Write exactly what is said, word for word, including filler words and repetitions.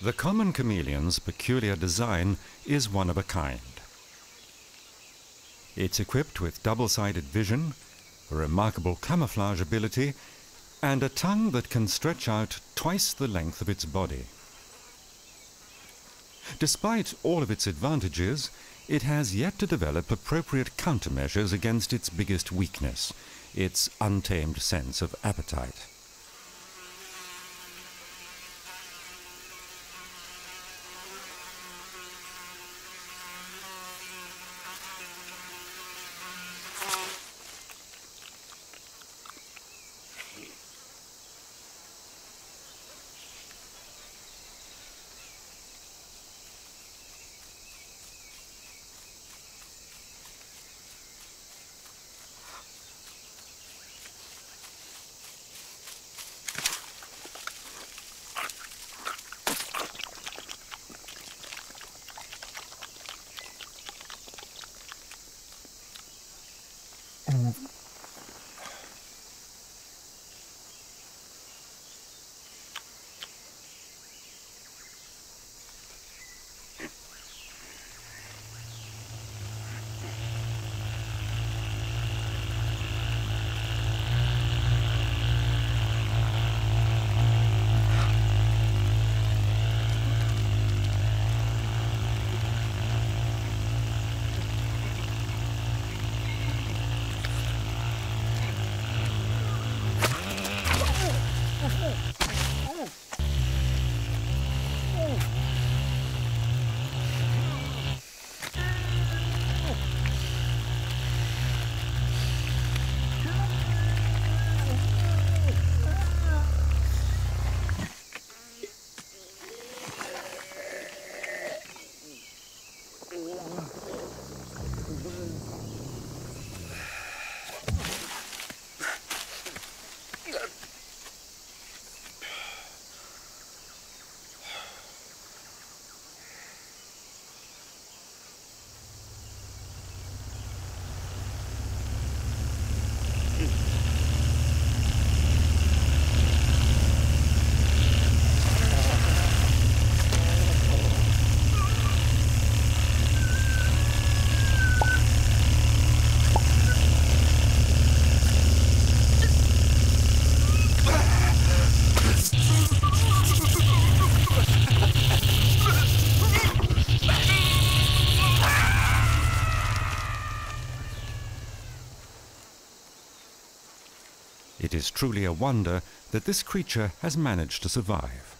The common chameleon's peculiar design is one of a kind. It's equipped with double-sided vision, a remarkable camouflage ability, and a tongue that can stretch out twice the length of its body. Despite all of its advantages, it has yet to develop appropriate countermeasures against its biggest weakness, its untamed sense of appetite. It is truly a wonder that this creature has managed to survive.